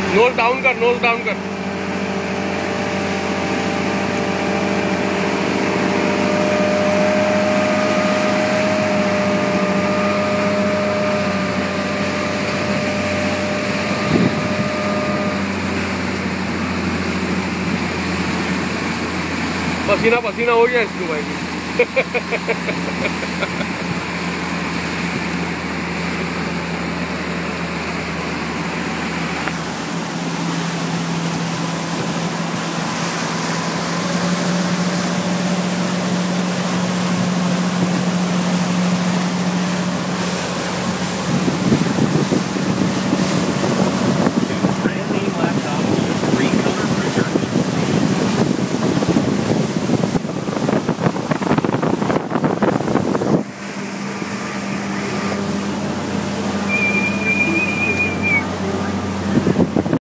Knows down कर, nose down कर। पसीना पसीना हो गया इसको भाई।